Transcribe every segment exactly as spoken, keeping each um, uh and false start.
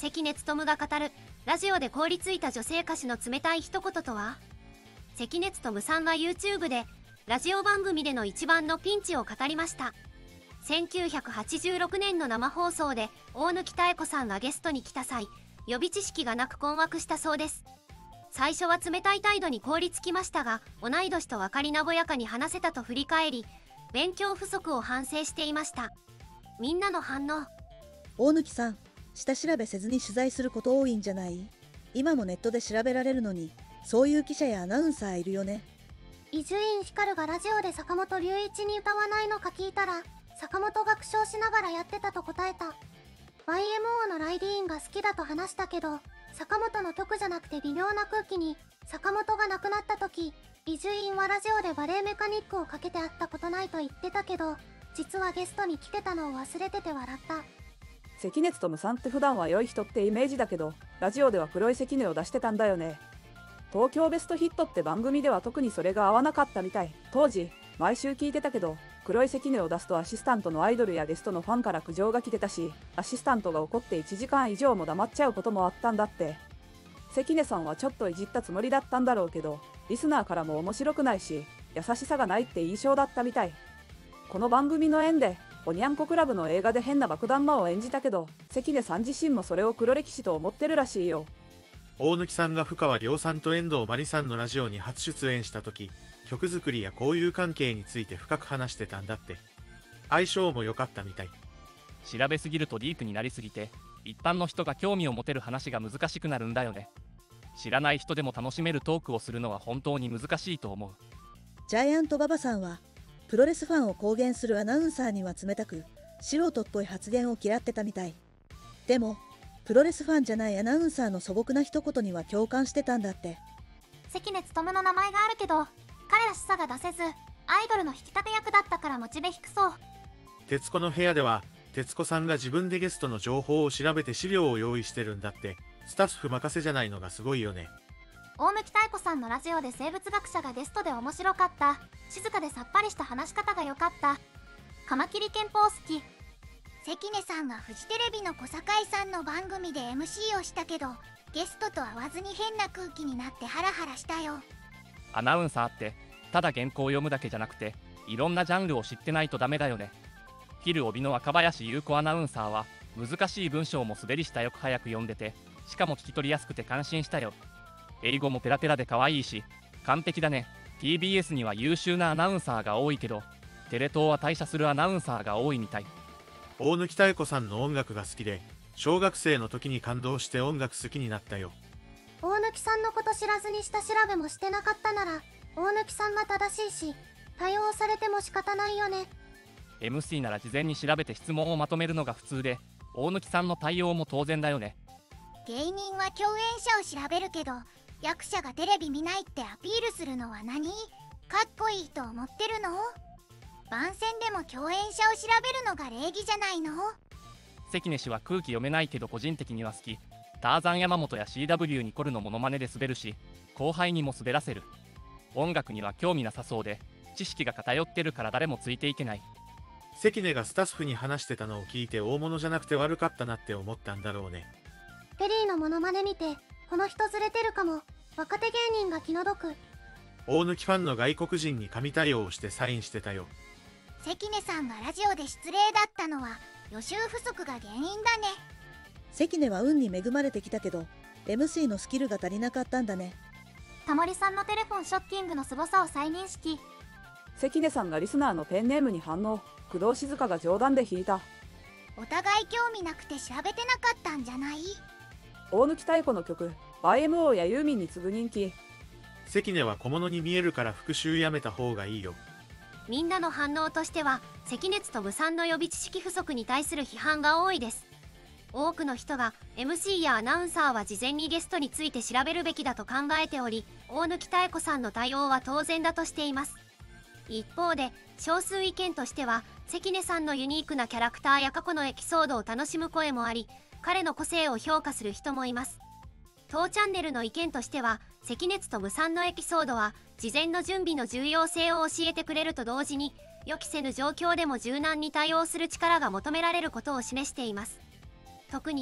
関根勤が語るラジオで凍りついた女性歌手の冷たい一言とは。関根勤さんが YouTube でラジオ番組での一番のピンチを語りました。せんきゅうひゃくはちじゅうろくねんの生放送で大貫妙子さんがゲストに来た際、予備知識がなく困惑したそうです。最初は冷たい態度に凍りつきましたが、同い年と分かり和やかに話せたと振り返り、勉強不足を反省していました。みんなの反応。 大貫さん、下調べせずに取材すること多いんじゃない？今もネットで調べられるのに、そういう記者やアナウンサーいるよね。 伊集院光がラジオで坂本龍一に歌わないのか聞いたら、坂本が苦笑しながらやってたと答えた。 ワイエムオー のライディーンが好きだと話したけど、坂本の曲じゃなくて微妙な空気に。坂本が亡くなった時、伊集院はラジオでバレエメカニックをかけて会ったことないと言ってたけど、実はゲストに来てたのを忘れてて笑った。 関根勤さんって普段は良い人ってイメージだけど、ラジオでは黒い関根を出してたんだよね。東京ベストヒットって番組では特にそれが合わなかったみたい。当時毎週聞いてたけど、黒い関根を出すとアシスタントのアイドルやゲストのファンから苦情が来てたし、アシスタントが怒っていちじかん以上も黙っちゃうこともあったんだって。関根さんはちょっといじったつもりだったんだろうけど、リスナーからも面白くないし優しさがないって印象だったみたい。この番組の縁でおにゃんこクラブの映画で変な爆弾魔を演じたけど、関根さん自身もそれを黒歴史と思ってるらしいよ。 大貫さんが深川亮さんと遠藤真理さんのラジオに初出演した時、曲作りや交友関係について深く話してたんだって。相性も良かったみたい。 調べすぎるとディープになりすぎて、一般の人が興味を持てる話が難しくなるんだよね。知らない人でも楽しめるトークをするのは本当に難しいと思う。 ジャイアント馬場さんはプロレスファンを公言するアナウンサーには冷たく、素人っぽい発言を嫌ってたみたい。でもプロレスファンじゃないアナウンサーの素朴な一言には共感してたんだって。 関根勤の名前があるけど、彼らしさが出せず、アイドルの引き立て役だったからモチベ低そう。 徹子の部屋では徹子さんが自分でゲストの情報を調べて資料を用意してるんだって。スタッフ任せじゃないのがすごいよね。 大貫妙子さんのラジオで生物学者がゲストで面白かった。静かでさっぱりした話し方が良かった。カマキリ憲法好き。 関根さんがフジテレビの小堺さんの番組で エムシー をしたけど、ゲストと会わずに変な空気になってハラハラしたよ。 アナウンサーってただ原稿を読むだけじゃなくて、いろんなジャンルを知ってないとダメだよね。昼帯の若林優子アナウンサーは難しい文章も滑りしたよく早く読んでて、しかも聞き取りやすくて感心したよ。英語もペラペラで可愛いし完璧だね。 ティービーエス には優秀なアナウンサーが多いけど、テレ東は退社するアナウンサーが多いみたい。 大貫妙子さんの音楽が好きで、小学生の時に感動して音楽好きになったよ。 大貫さんのこと知らずに下調べもしてなかったなら、大貫さんが正しいし対応されても仕方ないよね。 エムシー なら事前に調べて質問をまとめるのが普通で、大貫さんの対応も当然だよね。 芸人は共演者を調べるけど、役者がテレビ見ないってアピールするのは何？かっこいいと思ってるの？番宣でも共演者を調べるのが礼儀じゃないの？ 関根氏は空気読めないけど個人的には好き。ターザン山本や シーダブリュー ニコルのモノマネで滑るし、後輩にも滑らせる。音楽には興味なさそうで、知識が偏ってるから誰もついていけない。 関根がスタッフに話してたのを聞いて、大物じゃなくて悪かったなって思ったんだろうね。 ペリーのモノマネ見て、この人ずれてるかも。若手芸人が気の毒。 大貫ファンの外国人に神対応をしてサインしてたよ。 関根さんがラジオで失礼だったのは予習不足が原因だね。 関根は運に恵まれてきたけど エムシー のスキルが足りなかったんだね。 タモリさんのテレフォンショッキングの凄さを再認識。 関根さんがリスナーのペンネームに反応。工藤静香が冗談で引いた。 お互い興味なくて調べてなかったんじゃない？ 大貫妙子の曲 ワイエムオー やユーミンに次ぐ人気。 関根は小物に見えるから復習やめた方がいいよ。 みんなの反応としては関根勤さんの予備知識不足に対する批判が多いです。多くの人が エムシー やアナウンサーは事前にゲストについて調べるべきだと考えており、大貫妙子さんの対応は当然だとしています。一方で少数意見としては、関根さんのユニークなキャラクターや過去のエピソードを楽しむ声もあり、彼の個性を評価する人もいます。当チャンネルの意見としては、関根勤さんのエピソードは事前の準備の重要性を教えてくれると同時に、予期せぬ状況でも柔軟に対応する力が求められることを示しています。特に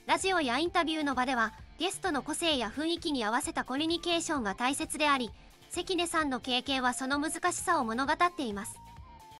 ラジオやインタビューの場ではゲストの個性や雰囲気に合わせたコミュニケーションが大切であり、関根さんの経験はその難しさを物語っています。